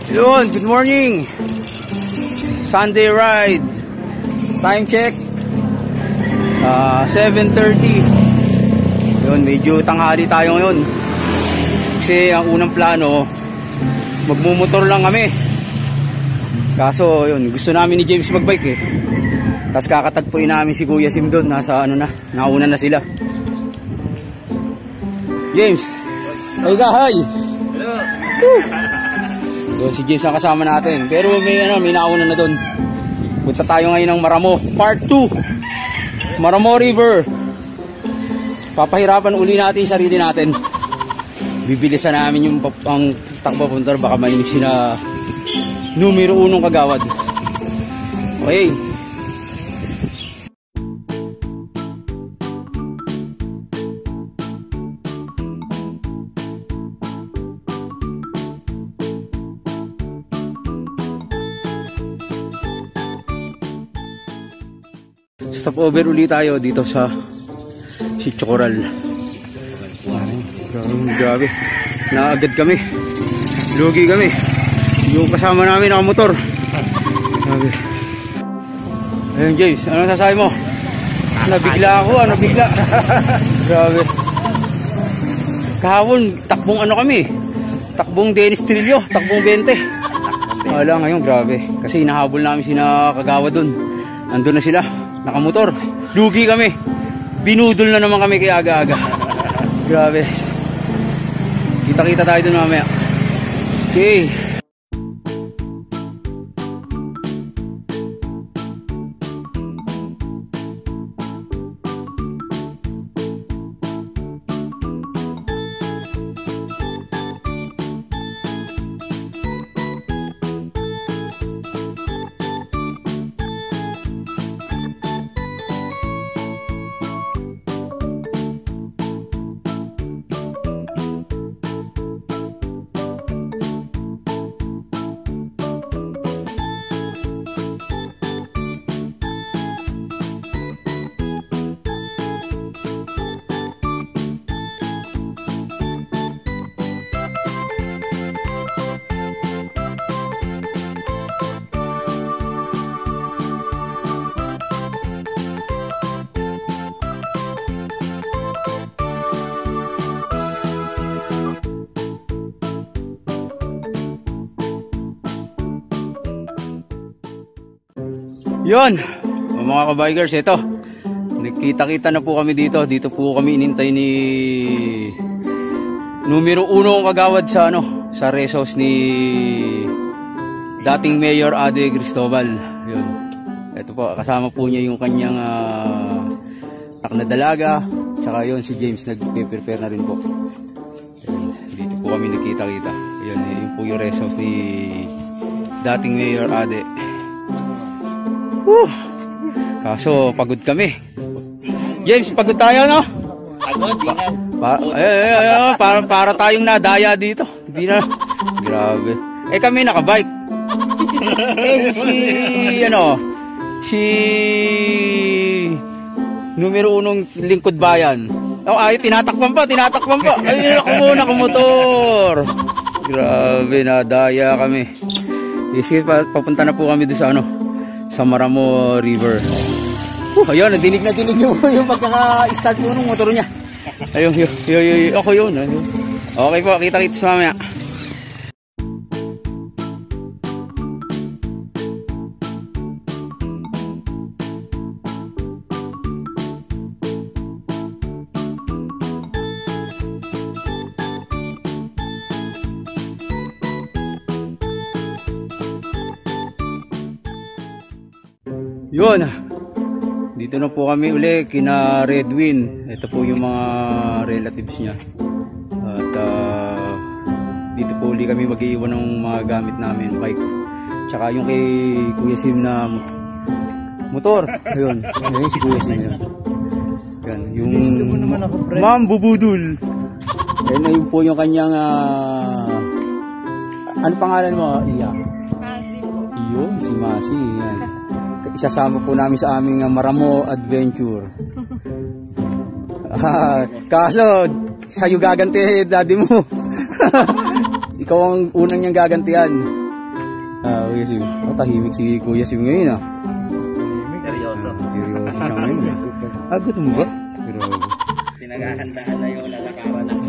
Yun, good morning. Sunday ride. Time check. 7:30. Yun, medyo tanghali tayo ngayon. Kasi ang unang plano, magmumotor lang kami. Kaso, yun, gusto namin ni James magbike eh. Tapos kakatagpuin namin si Kuya Sim doon. Nasa ano na, nauna na sila. James, ay ka, hi. Hello. Yun, si James ang kasama natin. Pero may nauna na doon. Punta tayo ngayon ng Maramo, part 2. Maramo River. Papahirapan uli natin yung sarili natin. Bibilisan namin yung ang takbo punta. Baka mainip sila numero 1 kagawad. Okay. Stop over ulit tayo dito sa Sitio Coral. Grabe. Naagad kami. Lugi kami. Yung kasama namin nakamotor. Grabe. Ayun James, ano sasabi mo? Nabigla ako, nabigla. Grabe. Kahapon, takbong ano kami? Takbong Dennis Trillo, takbong 20. Wala ngayon, grabe. Kasi hinahabol namin sina Kagawa dun. Nandun na sila. Nakamotor. Lugi kami. Binudol na naman kami kaya aga-aga. Grabe. Kita-kita tayo dun mamaya. Okay. Yun, mga kabikers, ito. Nagkita-kita na po kami dito. Dito po kami inintay ni numero 1 kagawad sa sa resos ni dating Mayor Ade Cristobal. Yun. Ito po, kasama po niya yung kanyang anak na dalaga. Tsaka yun, si James nagpe-prepare na rin po. Yun. Dito po kami nagkita-kita. Yun po yung resos ni dating Mayor Ade. Kaso pagod kami. James, pagod tayo, no? Pagod, yan. Para tayong nadaya dito. Hindi na. Grabe. Kami nakabike. Si numero 1 lingkod bayan. Tinatakpan pa. Ay, ako muna kumotor. Grabe, nadaya kami. Sige, papunta na po kami doon sa Maramo River. Ayun, nadinig yung pagkaka-start po ng motor niya. Ayun, ako yun. Okay po, kita-kits mamaya. Yun, dito na po kami uli kina Redwin. Ito po yung mga relatives niya. At dito po uli kami mag-iwan ng mga gamit namin, bike. Tsaka yung kay Kuya Sim na motor. Ayun, si Kuya Sim yun. Yan, yung Ma'am Bubudul. Ayun na yun po yung kanyang ano pangalan mo, Iya? Masi po. Yun, si Masi. Yan. Isasama po namin sa aming Maramo Adventure. Kaso, sa'yo gaganti, daddy mo. Ikaw ang unang niyang gagantihan. Kuya Sim. Tahimik si Kuya Sim ngayon ah. Seryoso. Seryoso siya ngayon eh. Gutom ba? Pero... Pinaghahandaan na yung lalakaran na.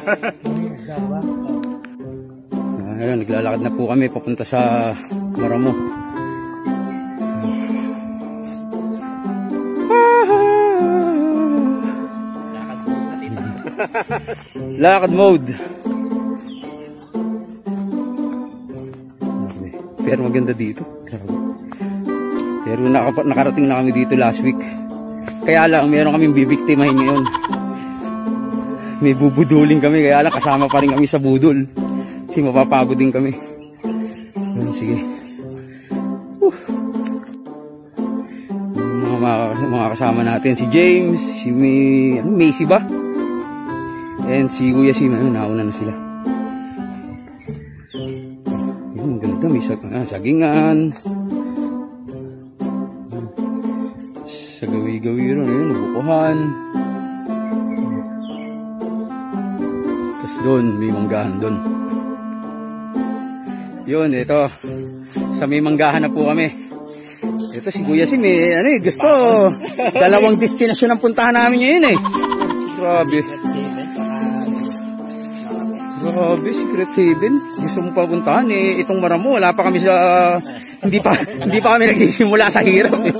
Ngayon, naglalakad na po kami papunta sa Maramo. Lakad mode. Pero maganda dito. Pero nakarating na kami dito last week. Kaya lang, meron kaming bibiktimahin ngayon. May bubuduling kami, kaya lang kasama pa rin kami sa budol. Kasi mapapagod din kami. Sige. Mga kasama natin, si James, si Macy ba? And si Kuya Sim, nauna na sila. Yun, ganda, may sagingan. Sa gawi-gawi rin, nabukuhan. Tapos doon, may manggahan doon. Yun, ito. Sa may manggahan na po kami. Ito si Kuya Sim, gusto. Dalawang destinasyon ang puntahan namin ngayon eh. Grabe. Grabe, Secret Haven. Gusto mo pa puntahan eh. Itong Maramo, wala pa kami sa... hindi pa kami nagsisimula sa hirap eh.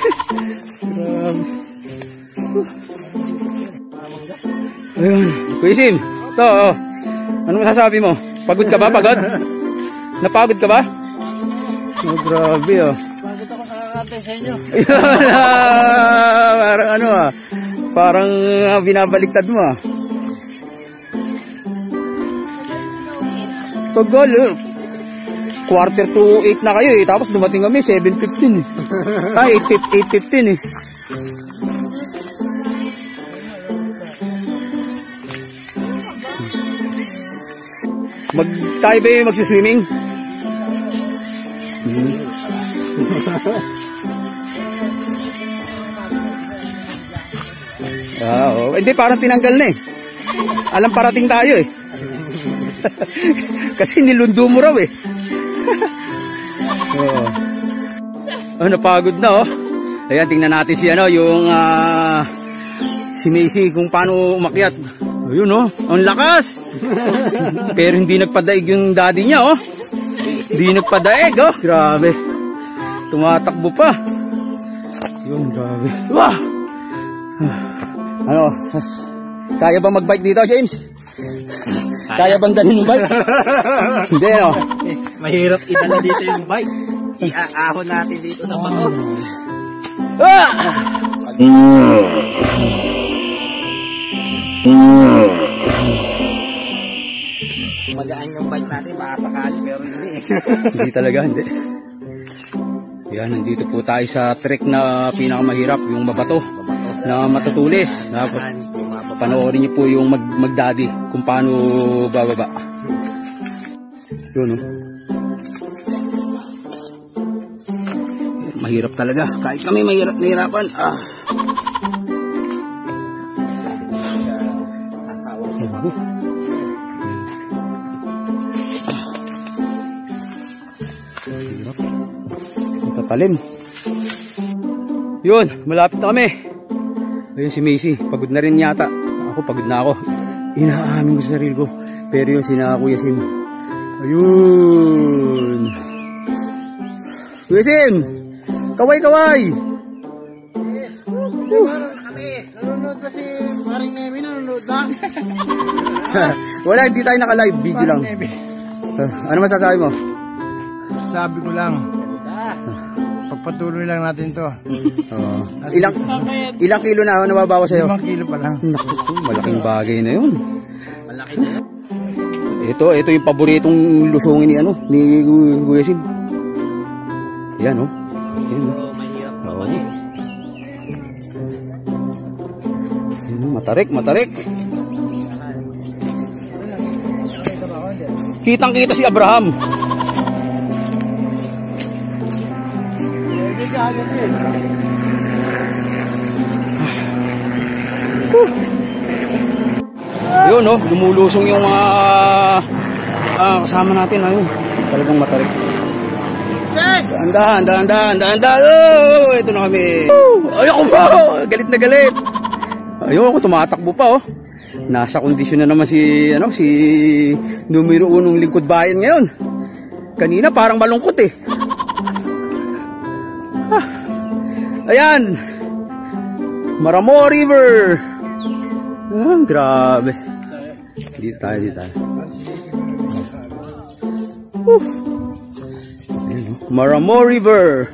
Ayun, Kuya Sim, ito, oh. Ano masasabi mo? Pagod ka ba? Pagod? Napagod ka ba? Oh, grabe, oh. Pagod ako nakakantay sa inyo. Parang ano, parang binabaliktad mo, Tagal, quarter to 8 na kayo eh. Tapos dumating kami, 7:15 eh. 8:15 eh. Tayo ba yung magsuswimming? Oh. Hindi, parang tinanggal na eh. Alam parating tayo eh. Kasi nilundo mo raw eh. Napagod na oh. Ayan, tingnan natin si yung si Macy kung paano umakyat. Ayun oh, ang lakas. Pero hindi nagpadaig yung daddy niya oh. Hindi nagpadaig oh. Grabe. Tumatakbo pa. Yun, grabe. Wah! Ano? Kaya ba mag-bike dito, James? Kaya bang dalhin yung bike? Hindi no. Mahirap idala dito yung bike. Iaahon natin dito sa bato. Magaan yung bike natin, baka sakali, pero hindi. Hindi talaga, hindi. Yan, nandito po tayo sa trek na pinakamahirap, yung mabato na matutulis. Panoorin niyo po yung magdadi kung paano bababa. Yun, mahirap talaga. Kahit kami nahirapan. Talim. Yun, malapit na kami. Ayun si Macy, pagod na rin yata. Ako, pagod na ako. Inaamin ko sa sarili ko. Pero yun, sina Kuya Sim. Ayun. Kuya Sim! Kaway-kaway! Nanonood kasi paring Nemi, nanonood lang. Wala, hindi tayo naka-live. Video lang. Ano masasabi mo? Sabi ko lang, pagpatuloy lang natin to. Ilang kilo na nababawas sa'yo? 5 kilo pa lang. Naku, malaking bagay na yun. Malaki na yun. Ito yung paboritong lusungin ni Kuya Sim. Yan oh. Yan oh. Mahirap Oo. Matarik. Kitang-kita si Abraham. Yun oh, lumulusong yung mga kasama natin ayun. Talagang matarik. Success! Dahan. Oh, ito na kami. Ayoko po. Galit na galit. Ayoko, tumatakbo pa oh. Nasa kondisyon na naman si numero 1 lingkod bayan ngayon. Kanina parang malungkot eh. Ayan. Maramo River. Grabe. Dito tayo. Maramo River.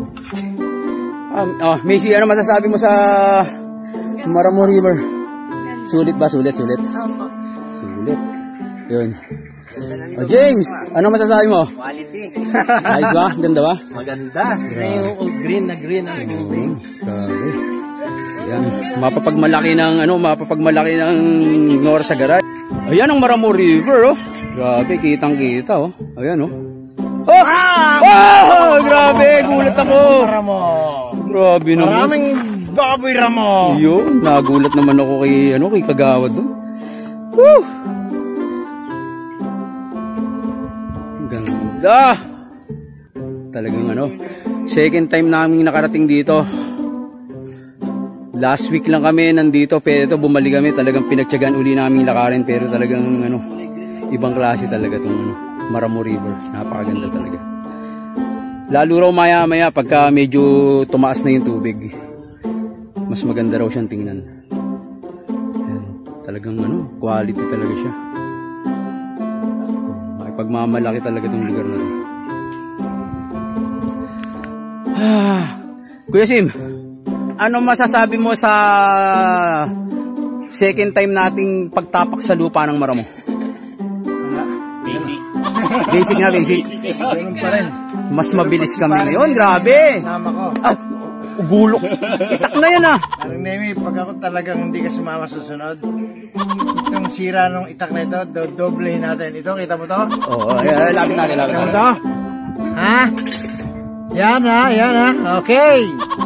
Macy, ano masasabi mo sa Maramo River? Sulit ba? Sulit. Opo. Sulit. Yun. James, ano masasabi mo? Quality. Ayos ba? Ganda ba? Maganda. Green na green ang tubig. Grabe. Ayan. Mapapagmalaki ng Nora sa garage. Ayan ang Maramo River, oh. Grabe, kitang-kita, oh. Ayan, oh. Oh! Grabe, gulat ako. Ramo. Grabe naman. Maraming baboy ramo. Yun, nagulat naman ako kay Kagawad doon. Woo! Ganda. Talagang second time namin nakarating dito. Last week lang kami nandito, pero ito bumalik kami, talagang pinagtiyagaan uli namin lakarin, pero talagang ibang klase talaga tong Maramo River. Napakaganda talaga. Lalo raw maya-maya pagka medyo tumaas na yung tubig. Mas maganda raw siyang tingnan. Ayan. Talagang quality talaga siya. Makipagmamalaki talaga tong lugar na to. Kuya Sim, ano masasabi mo sa second time nating pagtapak sa lupa ng Maramo? Basic. Ganun pa rin. Mas mabilis kami ngayon, grabe. Sama ko. Gulok. Itak na yan ah. Parang Nemi, pag ako talagang hindi ka sumama sa sunod, itong sira ng itak na ito, doblehin natin. Ito, kita mo to? Oo, lapit natin. Kita mo to? Ha? Yan ha. Okay.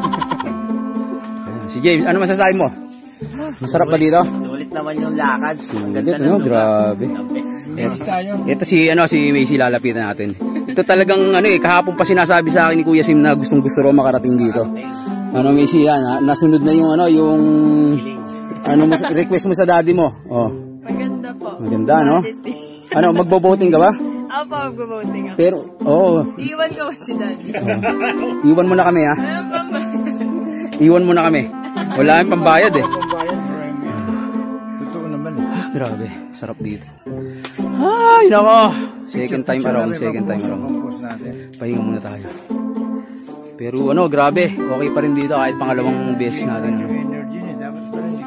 Si James, ano masasabi mo? Masarap ba dito? Sulit naman yung lakad. Ang ganda Sulit, grabe. Bilis tayo. Ito si Macy, lalapitan natin. Ito talagang kahapon pa sinasabi sa akin ni Kuya Sim na gustong-gusto raw makarating dito. Macy, nasunod na yung request mo sa daddy mo. Oh. Maganda po. Maganda, no? Magbo-voting ka ba? Opo, magbo-voting ako. Pero, Iwan ko si daddy. iwan mo na kami, ha? Iwan mo na kami. Wala kang pambayad, eh. Pambayad, totoo naman. Grabe, sarap dito. Ay, nako. Second time around. Compose natin. Pahinga muna tayo. Pero grabe. Okay pa rin dito kahit pangalawang beses natin. Yung energy niya, dapat pa rin.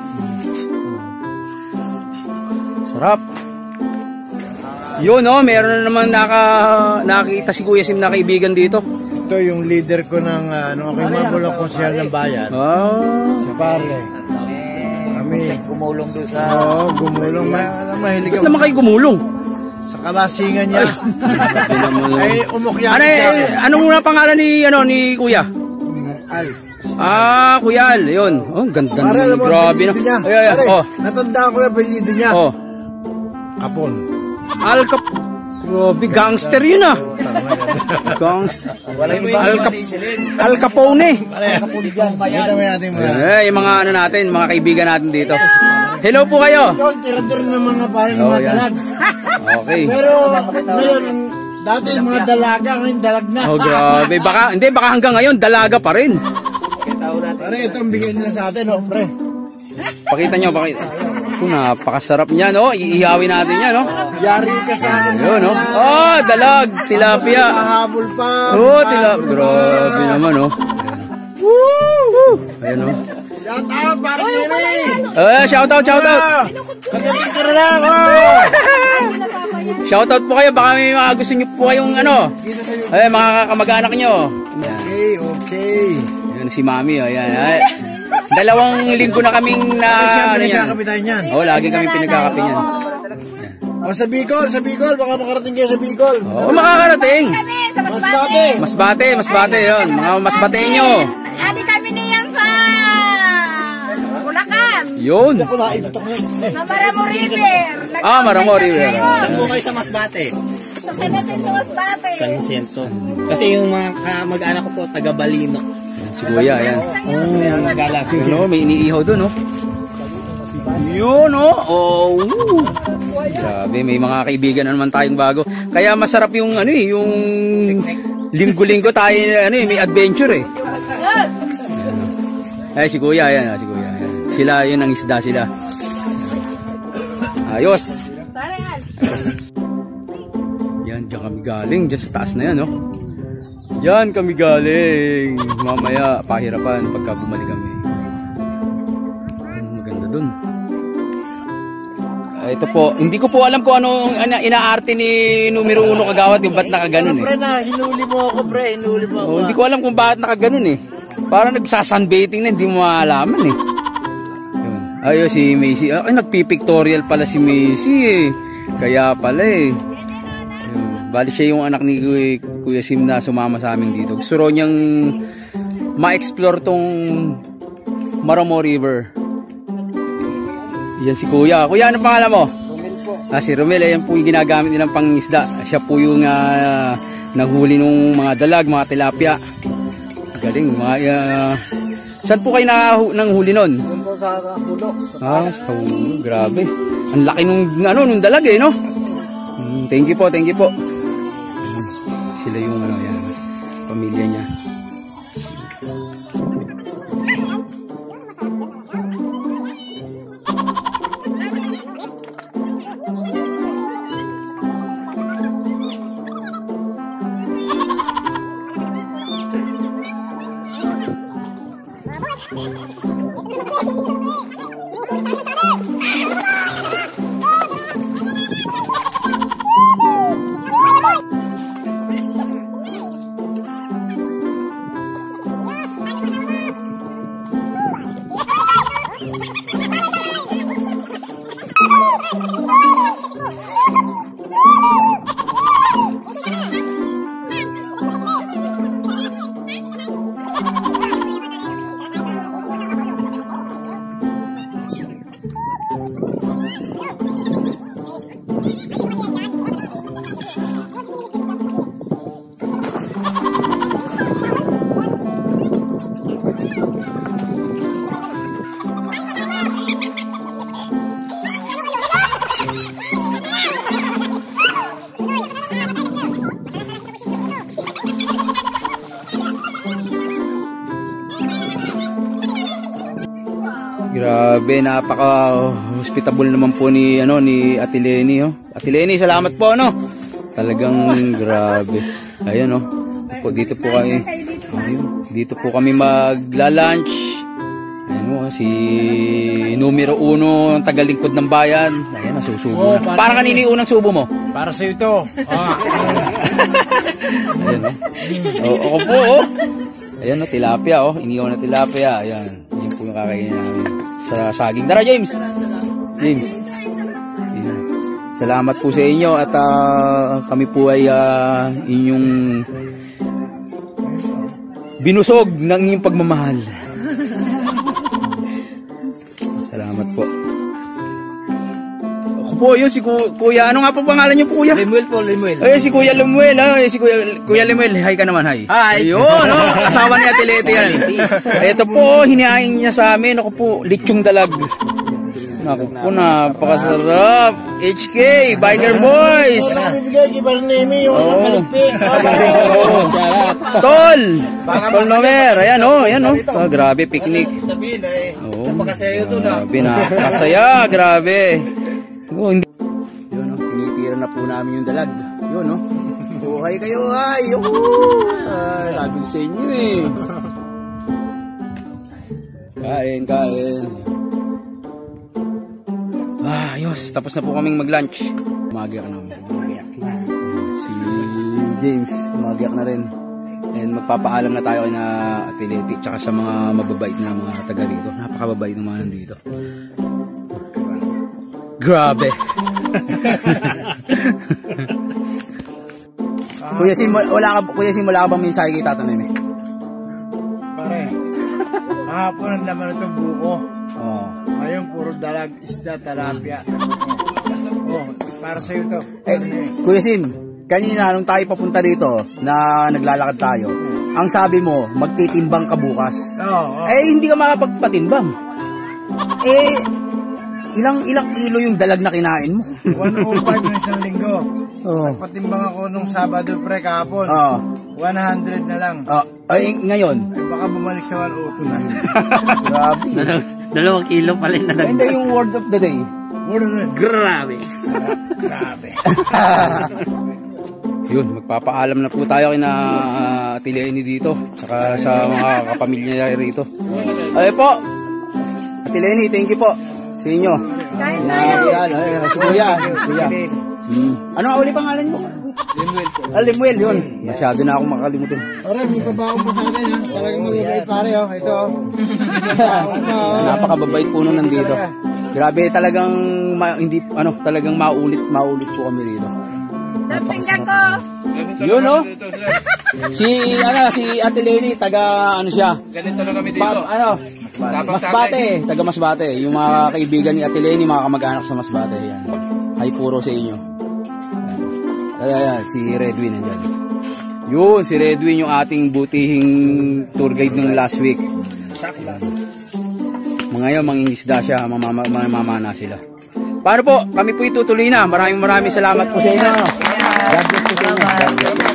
Sarap. Yun, meron na naman nakita si Kuya Sim na kaibigan dito. Ito yung leader ko ng aking magulang konsyal ng bayan. Sa pare. Kami Gumulong doon sa... Oo, gumulong. Mahilig Ba't ako. naman kayo gumulong? Sa kalasingan niya. Ay, umukyan Ano muna pangalan ni Kuya? Al. Kuya Al. Yun. Ganda Pare, naman. alam mo, Grabe na. apelyido niya. Ay. Pare, natandaan ko yung apelyido niya. Kapon. Al Grabe, gangster yun ah. Gangster. Al Capone. Kita mo natin mga. Yung mga mga kaibigan natin dito. Hello po kayo. Ito, tirador ng mga pare ng mga yan. dalag. Okay. Pero, ngayon, dati yung mga dalaga, ngayon dalag na. Grabe. Baka hanggang ngayon, dalaga pa rin. Pare, ito ang bigay nila sa atin, pre. Pakita nyo. Napakasarap niya, iihawin natin yan, Yari ka sa akin. Yun, dalag, tilapia. Mahabol pa. Tilapia. Grabe naman, Ayan, Shout out, pare Nemi. Shout out. Kagaling ka na lang, Shout out po kayo. Baka may mga gusto nyo po kayong Kita sa'yo. mga kamag-anak nyo. Okay. Ayan, si Mami, ayan. 2 linggo na kaming Siyempre, yan. nagkakapitan yan. Lagi kami pinagkakape yan. Sa Bicol, baka makarating kayo sa Bicol. Makakarating. Masbate, yun. Mga masbateño. Adi kami niyan sa Bulacan. Yun. Sa Maramo River. Maramo River. Saan po kayo sa Masbate? Sa San Jacinto Masbate. San Jacinto. Kasi yung mga mag-anak ko po, taga Balino. Si Kuya, ayan. Galak. Ano, may iniihaw doon, oh. Yun, oh. Oh. Grabe, may mga kaibigan na naman tayong bago. Kaya masarap yung ano eh, yung linggo-linggo tayo ano eh, may adventure eh. Ay, si Kuya, ayan, si Kuya. Ayan. Sila, yun ang isda sila. Ayos. Yan, diyan kami galing. Diyan sa taas na yan, oh. Yan kami galing. Mamaya, pahirapan pagka bumalik kami. Maganda dun. Ito po, hindi ko po alam kung ano inaarte ni numero 1 kagawad yung ba't nakaganon eh. Pre na, hinuli mo ako pre, hinuli mo ako. Hindi ko alam kung bakit nakaganon eh. Parang nagsasunbathing na, hindi mo maalaman eh. Yun. Ayun si Macy. Ay, nagpipictorial pala si Macy eh. Kaya pala eh. Yun. Bali siya yung anak ni Kuya Sim na sumama sa amin dito. Gusto raw niyang ma-explore tong Maramo River. Yan si Kuya. Kuya, ano pangalan mo? Romel po. Si Romel, ayan po yung ginagamit nilang pangisda. Siya po yung naghuli ng mga dalag, mga tilapia. Galing. Saan po kayo nanghuli nun? Doon po sa hulo. Sa hulo. Grabe. Ang laki nung dalag eh, no? Thank you po, thank you po. Sila yung yan, pamilya niya. Grabe, napaka-hospitable naman po ni Ate Lenny, oh. Ate Lenny, salamat po, no. Talagang grabe. Ayun, oh. Dito po kami. Dito po kami magla-lunch. Ayun, oh, si numero 1 tagalingkod ng bayan. Ayun, nasusubo. Para kanina yung unang subo mo? Para sa ito. Ayun, oh. Ako po, oh. Ayun, oh, tilapia, oh. Iniwan na tilapia. Ayun. Yun po yung kakainin namin sa saging. Tara, James. James. Salamat po sa inyo at kami po ay inyong binusog ng inyong pagmamahal. Salamat po. Ako po yun, si Kuya. Ano nga po pangalan niyo po, Kuya? Lemuel po, Lemuel. Ay, si Kuya Lemuel. Ay, si Kuya Lemuel. Hi ka naman, hi. Hi. Ayun, no? Asawa ni Ate Leti yan. Ito po, hinihain niya sa amin. Ako po, lechong dalag. Naku po, napakasarap. HK, Biker Boys. Bibigay kay Barnemi yung malupit. Tol. Tol Nomer. Ayan, oh. Ayan, oh. Grabe, picnic. Sabihin eh. Napakasayo doon Grabe, napakasaya. Grabe. Yun, tinitira na po namin yung dalag. Yun, no? Buhay kayo, ay! Sabi ko sa inyo, eh. Kain, kain. Ayos. Tapos na po kaming mag-lunch. Umagiyak na kami. Si James, umagiyak na rin. And magpapaalam na tayo na Ate tsaka sa mga mababait na mga taga rito. Napakababait ng mga nandito. Grabe. Kuya Sim, wala ka bang mensahe kay Tata Noemi? Pare, kahapon ang laman itong buko. Oo. Ngayon, puro dalag, isda, talapia. Oh, para sa'yo to. Kuya Sim, kanina nung tayo papunta dito na naglalakad tayo, ang sabi mo, magtitimbang ka bukas. Oo. Eh, hindi ka makapagpatimbang. Eh, ilang kilo yung dalag na kinain mo? 105 ng isang linggo. Oo. Patimbang ako nung Sabado pre kahapon. Oo. 100 na lang. Ay, ngayon. Ay, baka bumalik sa 102 na. Grabe. 2 kilo pala yung Hindi nalagdag. yung word of the day. Mura nun. Grabe. Grabe. Yun, magpapaalam na po tayo kina Ate Lenny dito. Saka sa mga kapamilya niya rito. Ay po. Ate Lenny, thank you po. Sa inyo. Kain Na, tayo. yan, ay, si Kuya. Kuya. Ano nga uli pangalan mo? Limuel yun. Masyado na akong makakalimutan. Ora, may babaong po sa atin ha. Talagang mababait pare oh. Ito oh. Napakababait po nung nandito. Grabe talagang talagang maulit po kami dito. Napinggan ko. Yun oh. Si Ate Lenny taga siya. Ganito na kami dito. Masbate, taga Masbate. Yung mga kaibigan ni Ate Lenny, mga kamag-anak sa Masbate. Yan. Hay puro sa inyo. Ayan, si Redwin nandiyan. Yun, si Redwin yung ating butihing tour guide nung last week. Mga yan, mangingisda siya, mamamana sila. Paano po? Kami po itutuloy na. Maraming salamat po sa inyo. God bless po sa inyo. God bless.